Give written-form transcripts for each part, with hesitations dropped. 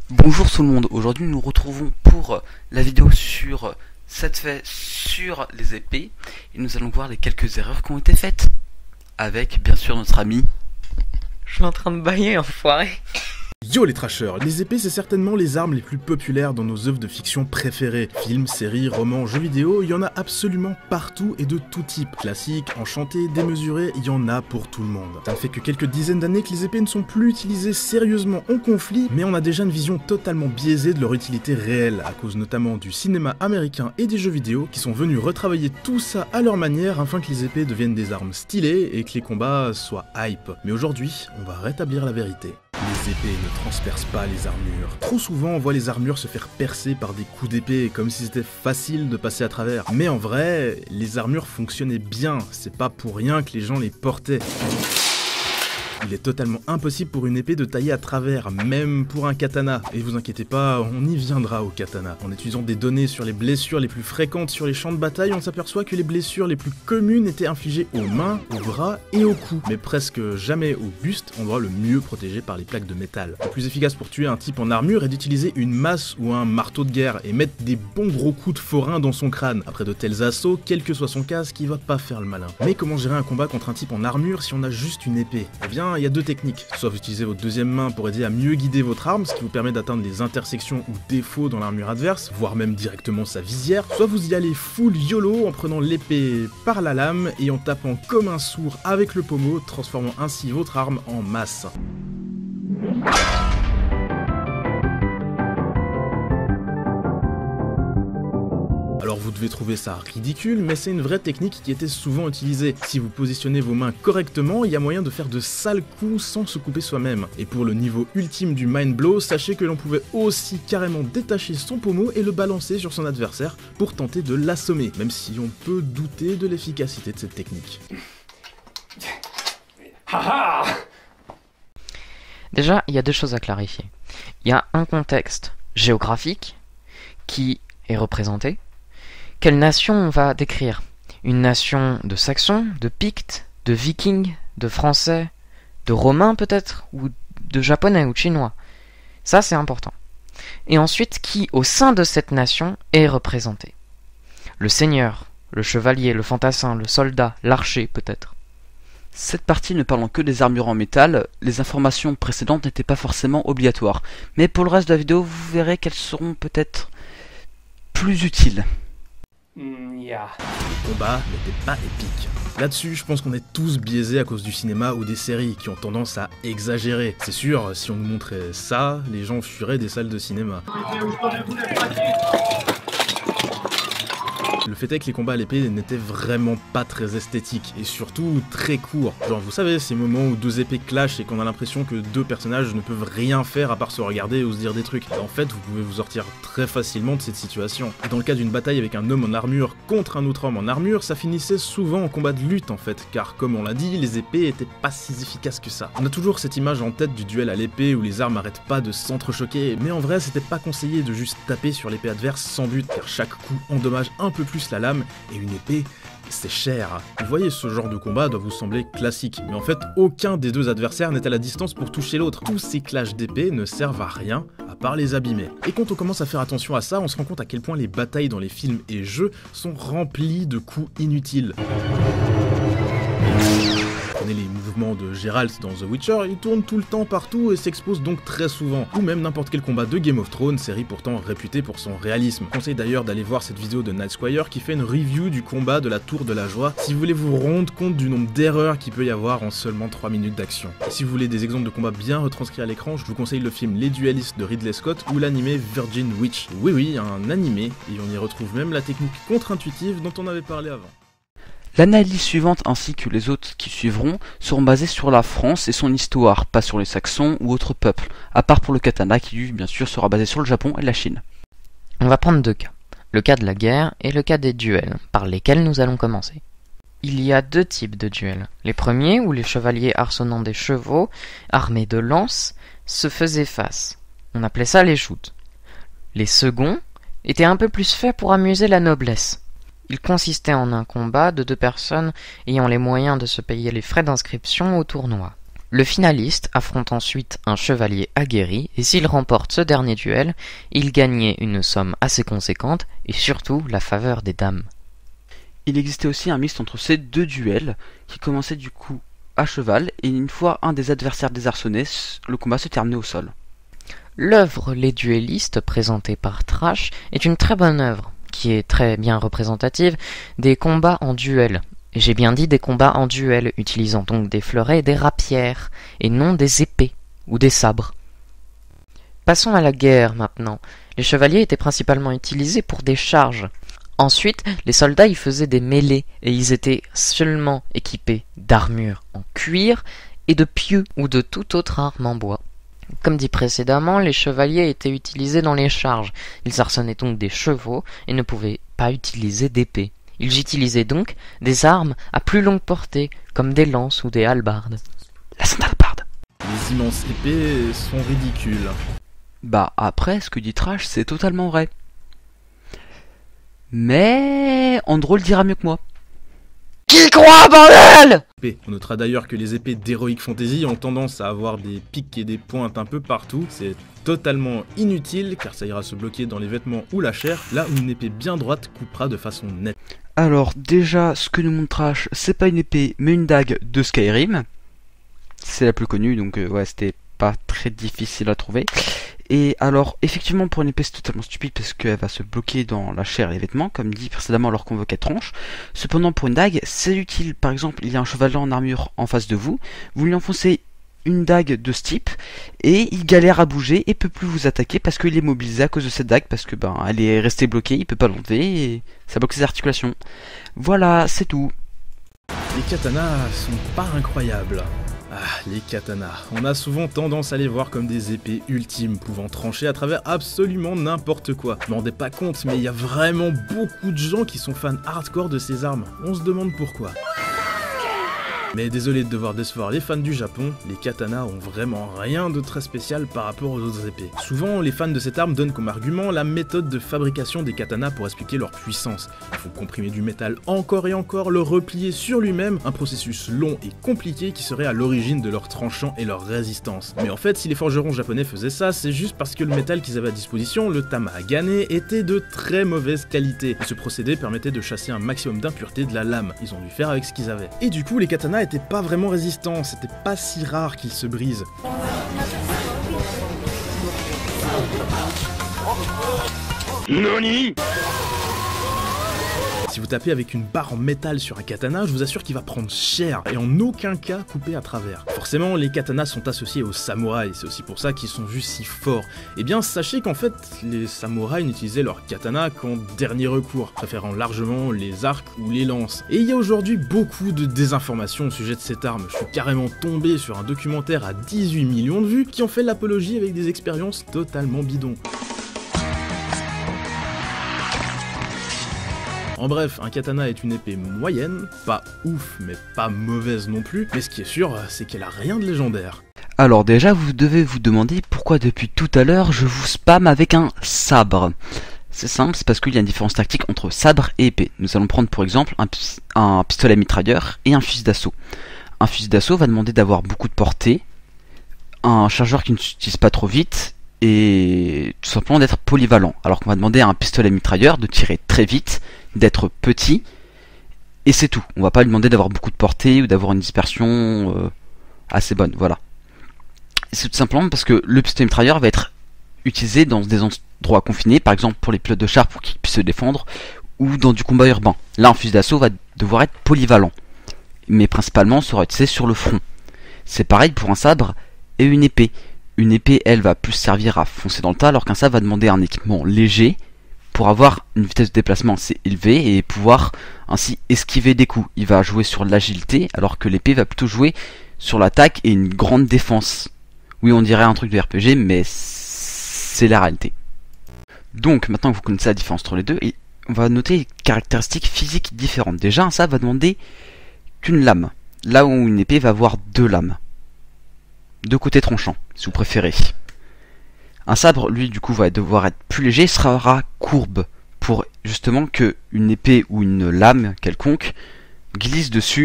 Bonjour tout le monde, aujourd'hui nous nous retrouvons pour la vidéo sur 7 faits sur les épées et nous allons voir les quelques erreurs qui ont été faites avec bien sûr notre ami. Je suis en train de bailler, enfoiré. Yo les trashers, les épées c'est certainement les armes les plus populaires dans nos œuvres de fiction préférées. Films, séries, romans, jeux vidéo, il y en a absolument partout et de tout type. Classiques, enchantés, démesurés, il y en a pour tout le monde. Ça ne fait que quelques dizaines d'années que les épées ne sont plus utilisées sérieusement en conflit, mais on a déjà une vision totalement biaisée de leur utilité réelle, à cause notamment du cinéma américain et des jeux vidéo, qui sont venus retravailler tout ça à leur manière afin que les épées deviennent des armes stylées et que les combats soient hype. Mais aujourd'hui, on va rétablir la vérité. Les épées ne transpercent pas les armures. Trop souvent, on voit les armures se faire percer par des coups d'épée, comme si c'était facile de passer à travers. Mais en vrai, les armures fonctionnaient bien, c'est pas pour rien que les gens les portaient. Il est totalement impossible pour une épée de tailler à travers, même pour un katana. Et vous inquiétez pas, on y viendra au katana. En étudiant des données sur les blessures les plus fréquentes sur les champs de bataille, on s'aperçoit que les blessures les plus communes étaient infligées aux mains, aux bras et au cou. Mais presque jamais au buste, endroit le mieux protégé par les plaques de métal. Le plus efficace pour tuer un type en armure est d'utiliser une masse ou un marteau de guerre et mettre des bons gros coups de forain dans son crâne. Après de tels assauts, quel que soit son casque, il va pas faire le malin. Mais comment gérer un combat contre un type en armure si on a juste une épée ? Eh bien, il y a deux techniques. Soit vous utilisez votre deuxième main pour aider à mieux guider votre arme, ce qui vous permet d'atteindre les intersections ou défauts dans l'armure adverse, voire même directement sa visière. Soit vous y allez full YOLO en prenant l'épée par la lame et en tapant comme un sourd avec le pommeau, transformant ainsi votre arme en masse. Alors vous devez trouver ça ridicule, mais c'est une vraie technique qui était souvent utilisée. Si vous positionnez vos mains correctement, il y a moyen de faire de sales coups sans se couper soi-même. Et pour le niveau ultime du mind blow, sachez que l'on pouvait aussi carrément détacher son pommeau et le balancer sur son adversaire pour tenter de l'assommer, même si on peut douter de l'efficacité de cette technique. Déjà, il y a deux choses à clarifier. Il y a un contexte géographique qui est représenté. Quelle nation on va décrire? Une nation de Saxons, de Pictes, de Vikings, de Français, de Romains peut-être, ou de Japonais ou de Chinois. Ça c'est important. Et ensuite, qui au sein de cette nation est représenté? Le seigneur, le chevalier, le fantassin, le soldat, l'archer peut-être. Cette partie ne parlant que des armures en métal, les informations précédentes n'étaient pas forcément obligatoires. Mais pour le reste de la vidéo, vous verrez qu'elles seront peut-être plus utiles. Le combat n'était pas épique. Là-dessus, je pense qu'on est tous biaisés à cause du cinéma ou des séries qui ont tendance à exagérer. C'est sûr, si on nous montrait ça, les gens fuiraient des salles de cinéma. Le fait est que les combats à l'épée n'étaient vraiment pas très esthétiques, et surtout très courts. Genre vous savez, ces moments où deux épées clashent et qu'on a l'impression que deux personnages ne peuvent rien faire à part se regarder ou se dire des trucs. Et en fait, vous pouvez vous sortir très facilement de cette situation. Et dans le cas d'une bataille avec un homme en armure contre un autre homme en armure, ça finissait souvent en combat de lutte en fait, car comme on l'a dit, les épées étaient pas si efficaces que ça. On a toujours cette image en tête du duel à l'épée où les armes arrêtent pas de s'entrechoquer, mais en vrai c'était pas conseillé de juste taper sur l'épée adverse sans but, car chaque coup endommage un peu plus la lame, et une épée, c'est cher. Vous voyez, ce genre de combat doit vous sembler classique, mais en fait, aucun des deux adversaires n'est à la distance pour toucher l'autre. Tous ces clashs d'épée ne servent à rien, à part les abîmer. Et quand on commence à faire attention à ça, on se rend compte à quel point les batailles dans les films et jeux sont remplies de coups inutiles. Prenez les mouvements de Geralt dans The Witcher, il tourne tout le temps partout et s'expose donc très souvent. Ou même n'importe quel combat de Game of Thrones, série pourtant réputée pour son réalisme. Je conseille d'ailleurs d'aller voir cette vidéo de Night Squire qui fait une review du combat de la Tour de la Joie si vous voulez vous rendre compte du nombre d'erreurs qu'il peut y avoir en seulement 3 minutes d'action. Et si vous voulez des exemples de combats bien retranscrits à l'écran, je vous conseille le film Les Duellistes de Ridley Scott ou l'animé Virgin Witch. Oui, un animé, et on y retrouve même la technique contre-intuitive dont on avait parlé avant. L'analyse suivante ainsi que les autres qui suivront seront basées sur la France et son histoire, pas sur les Saxons ou autres peuples, à part pour le katana qui lui bien sûr sera basé sur le Japon et la Chine. On va prendre deux cas. Le cas de la guerre et le cas des duels, par lesquels nous allons commencer. Il y a deux types de duels. Les premiers, où les chevaliers arçonnant des chevaux, armés de lances, se faisaient face. On appelait ça les joutes. Les seconds étaient un peu plus faits pour amuser la noblesse. Il consistait en un combat de deux personnes ayant les moyens de se payer les frais d'inscription au tournoi. Le finaliste affronte ensuite un chevalier aguerri, et s'il remporte ce dernier duel, il gagnait une somme assez conséquente, et surtout la faveur des dames. Il existait aussi un mixte entre ces deux duels, qui commençait du coup à cheval, et une fois un des adversaires désarçonné, le combat se terminait au sol. L'œuvre Les Duellistes, présentée par Trash, est une très bonne œuvre, qui est très bien représentative des combats en duel. J'ai bien dit des combats en duel, utilisant donc des fleurets et des rapières, et non des épées ou des sabres. Passons à la guerre maintenant. Les chevaliers étaient principalement utilisés pour des charges. Ensuite, les soldats y faisaient des mêlées, et ils étaient seulement équipés d'armures en cuir et de pieux ou de toute autre arme en bois. Comme dit précédemment, les chevaliers étaient utilisés dans les charges. Ils arsenaient donc des chevaux et ne pouvaient pas utiliser d'épée. Ils utilisaient donc des armes à plus longue portée, comme des lances ou des hallebardes. La sandalbarde. Les immenses épées sont ridicules. Bah après, ce que dit Trash, c'est totalement vrai. Mais Andro le dira mieux que moi. Qui croit, bordel? On notera d'ailleurs que les épées d'Heroic Fantasy ont tendance à avoir des pics et des pointes un peu partout. C'est totalement inutile car ça ira se bloquer dans les vêtements ou la chair, là où une épée bien droite coupera de façon nette. Alors déjà, ce que nous montre Trash, c'est pas une épée, mais une dague de Skyrim. C'est la plus connue, donc ouais, c'était pas très difficile à trouver. Et alors, effectivement, pour une épée, c'est totalement stupide parce qu'elle va se bloquer dans la chair et les vêtements, comme dit précédemment alors qu'on veut qu'elle tranche. Cependant, pour une dague, c'est utile. Par exemple, il y a un chevalier en armure en face de vous, vous lui enfoncez une dague de ce type, et il galère à bouger et peut plus vous attaquer parce qu'il est mobilisé à cause de cette dague, parce que elle est restée bloquée, il peut pas l'enlever, et ça bloque ses articulations. Voilà, c'est tout. Les katanas sont pas incroyables. Ah, les katanas. On a souvent tendance à les voir comme des épées ultimes, pouvant trancher à travers absolument n'importe quoi. Je m'en rendais pas compte, mais il y a vraiment beaucoup de gens qui sont fans hardcore de ces armes. On se demande pourquoi. Mais désolé de devoir décevoir les fans du Japon, les katanas ont vraiment rien de très spécial par rapport aux autres épées. Souvent, les fans de cette arme donnent comme argument la méthode de fabrication des katanas pour expliquer leur puissance. Il faut comprimer du métal encore et encore, le replier sur lui-même, un processus long et compliqué qui serait à l'origine de leur tranchant et leur résistance. Mais en fait, si les forgerons japonais faisaient ça, c'est juste parce que le métal qu'ils avaient à disposition, le tamagane, était de très mauvaise qualité. Et ce procédé permettait de chasser un maximum d'impuretés de la lame. Ils ont dû faire avec ce qu'ils avaient. Et du coup, les katanas étaient pas vraiment résistants, c'était pas si rare qu'ils se brisent. NANI ? Si vous tapez avec une barre en métal sur un katana, je vous assure qu'il va prendre cher et en aucun cas couper à travers. Forcément, les katanas sont associés aux samouraïs, c'est aussi pour ça qu'ils sont vus si forts. Et bien, sachez qu'en fait, les samouraïs n'utilisaient leur katana qu'en dernier recours, préférant largement les arcs ou les lances. Et il y a aujourd'hui beaucoup de désinformations au sujet de cette arme. Je suis carrément tombé sur un documentaire à 18 millions de vues qui en fait l'apologie avec des expériences totalement bidons. En bref, un katana est une épée moyenne, pas ouf mais pas mauvaise non plus, mais ce qui est sûr, c'est qu'elle a rien de légendaire. Alors déjà, vous devez vous demander pourquoi depuis tout à l'heure je vous spam avec un sabre. C'est simple, c'est parce qu'il y a une différence tactique entre sabre et épée. Nous allons prendre pour exemple un pistolet mitrailleur et un fusil d'assaut. Un fusil d'assaut va demander d'avoir beaucoup de portée, un chargeur qui ne s'utilise pas trop vite, et tout simplement d'être polyvalent. Alors qu'on va demander à un pistolet mitrailleur de tirer très vite, d'être petit, et c'est tout. On va pas lui demander d'avoir beaucoup de portée ou d'avoir une dispersion assez bonne, voilà. C'est tout simplement parce que le pistolet mitrailleur va être utilisé dans des endroits confinés, par exemple pour les pilotes de char pour qu'ils puissent se défendre, ou dans du combat urbain. Là, un fusil d'assaut va devoir être polyvalent, mais principalement sera utilisé sur le front. C'est pareil pour un sabre et une épée. Une épée, elle, va plus servir à foncer dans le tas, alors qu'un sabre va demander un équipement léger pour avoir une vitesse de déplacement assez élevée et pouvoir ainsi esquiver des coups. Il va jouer sur l'agilité, alors que l'épée va plutôt jouer sur l'attaque et une grande défense. Oui, on dirait un truc de RPG, mais c'est la réalité. Donc, maintenant que vous connaissez la différence entre les deux, on va noter les caractéristiques physiques différentes. Déjà, un sabre va demander qu'une lame, là où une épée va avoir deux lames. Deux côtés tranchants, si vous préférez. Un sabre, lui, du coup, va devoir être plus léger, sera courbe, pour justement que une épée ou une lame quelconque glisse dessus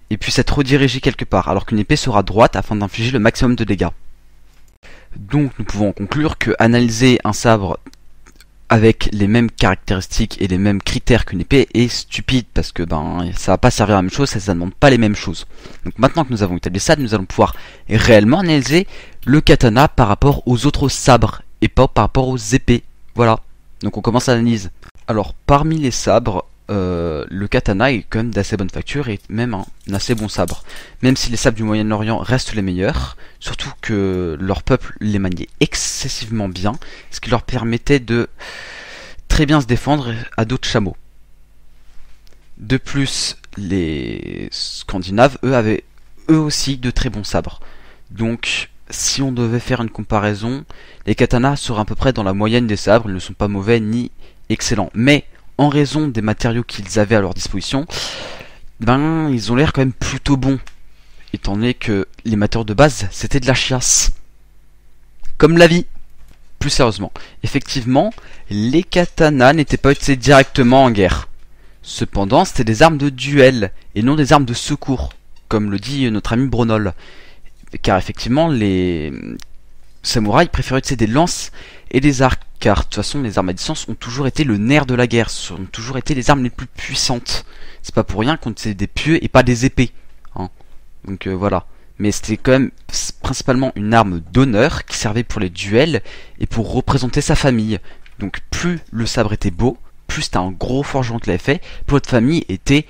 et puisse être redirigée quelque part, alors qu'une épée sera droite afin d'infliger le maximum de dégâts. Donc nous pouvons en conclure que analyser un sabre avec les mêmes caractéristiques et les mêmes critères qu'une épée est stupide, parce que ça va pas servir à la même chose, ça ne demande pas les mêmes choses. Donc maintenant que nous avons établi ça, nous allons pouvoir réellement analyser le katana par rapport aux autres sabres et pas par rapport aux épées. Voilà. Donc on commence l'analyse. Alors parmi les sabres, le katana est quand même d'assez bonne facture et même un assez bon sabre. Même si les sabres du Moyen-Orient restent les meilleurs, surtout que leur peuple les maniait excessivement bien, ce qui leur permettait de très bien se défendre à d'autres chameaux. De plus, les Scandinaves, eux, avaient eux aussi de très bons sabres. Donc, si on devait faire une comparaison, les katanas seraient à peu près dans la moyenne des sabres, ils ne sont pas mauvais ni excellents. Mais en raison des matériaux qu'ils avaient à leur disposition, ils ont l'air quand même plutôt bons, étant donné que les matériaux de base, c'était de la chiasse. Comme la vie. Plus sérieusement, effectivement, les katanas n'étaient pas utilisés directement en guerre. Cependant, c'était des armes de duel, et non des armes de secours, comme le dit notre ami Bronol. Car effectivement, les samouraïs préféraient utiliser des lances et des arcs, car de toute façon les armes à distance ont toujours été le nerf de la guerre, ont toujours été les armes les plus puissantes. C'est pas pour rien qu'on utilisait des pieux et pas des épées, hein. Donc voilà. Mais c'était quand même principalement une arme d'honneur qui servait pour les duels et pour représenter sa famille. Donc plus le sabre était beau, plus c'était un gros forgeron qui l'avait fait, plus votre famille était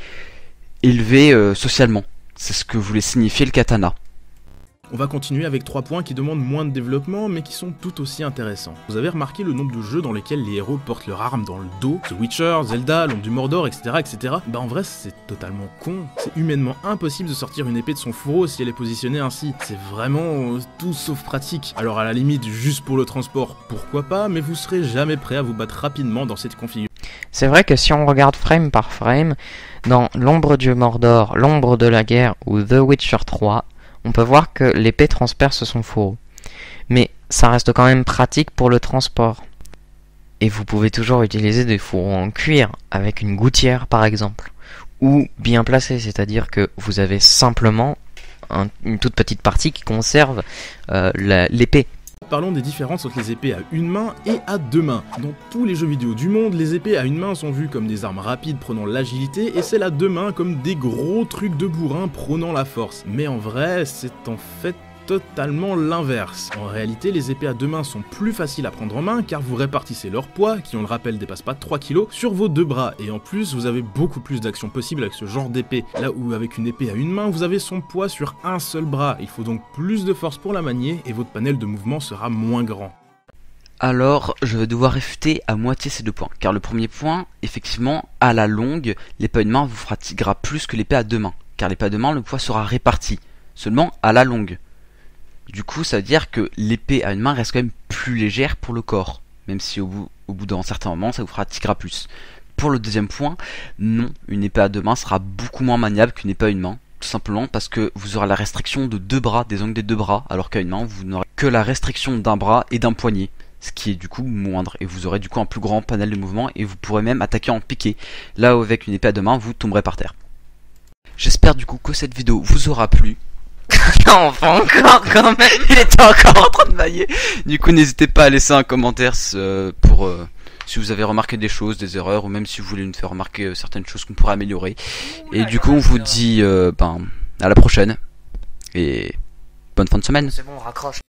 élevée socialement. C'est ce que voulait signifier le katana. On va continuer avec 3 points qui demandent moins de développement mais qui sont tout aussi intéressants. Vous avez remarqué le nombre de jeux dans lesquels les héros portent leur arme dans le dos, The Witcher, Zelda, l'ombre du Mordor, etc. etc. En vrai c'est totalement con. C'est humainement impossible de sortir une épée de son fourreau si elle est positionnée ainsi. C'est vraiment tout sauf pratique. Alors à la limite, juste pour le transport, pourquoi pas, mais vous serez jamais prêt à vous battre rapidement dans cette configuration. C'est vrai que si on regarde frame par frame, dans l'ombre du Mordor, l'ombre de la guerre ou The Witcher 3, on peut voir que l'épée transperce son fourreau. Mais ça reste quand même pratique pour le transport. Et vous pouvez toujours utiliser des fourreaux en cuir, avec une gouttière par exemple. Ou bien placé, c'est-à-dire que vous avez simplement une toute petite partie qui conserve l'épée. Parlons des différences entre les épées à une main et à 2 mains. Dans tous les jeux vidéo du monde, les épées à une main sont vues comme des armes rapides prenant l'agilité et celles à 2 mains comme des gros trucs de bourrin prônant la force. Mais en vrai, c'est en fait totalement l'inverse. En réalité, les épées à 2 mains sont plus faciles à prendre en main car vous répartissez leur poids, qui on le rappelle dépasse pas 3 kg, sur vos 2 bras et en plus vous avez beaucoup plus d'actions possibles avec ce genre d'épée. Là où avec une épée à une main, vous avez son poids sur un seul bras, il faut donc plus de force pour la manier et votre panel de mouvement sera moins grand. Alors, je vais devoir réfuter à moitié ces 2 points, car le premier point, effectivement, à la longue, l'épée à une main vous fatiguera plus que l'épée à 2 mains, car l'épée à 2 mains, le poids sera réparti, seulement à la longue. Du coup, ça veut dire que l'épée à une main reste quand même plus légère pour le corps, même si au bout d'un certain moment, ça vous fatiguera plus. Pour le deuxième point, non, une épée à 2 mains sera beaucoup moins maniable qu'une épée à une main, tout simplement parce que vous aurez la restriction de 2 bras, des angles des 2 bras, alors qu'à une main, vous n'aurez que la restriction d'un bras et d'un poignet, ce qui est du coup moindre, et vous aurez du coup un plus grand panel de mouvement, et vous pourrez même attaquer en piqué, là où avec une épée à 2 mains, vous tomberez par terre. J'espère du coup que cette vidéo vous aura plu. Non, pas encore quand même. Il était encore en train de mailler. Du coup, n'hésitez pas à laisser un commentaire pour si vous avez remarqué des choses, des erreurs, ou même si vous voulez nous faire remarquer certaines choses qu'on pourrait améliorer. Et du coup, on vous dit à la prochaine et bonne fin de semaine. C'est bon, on raccroche.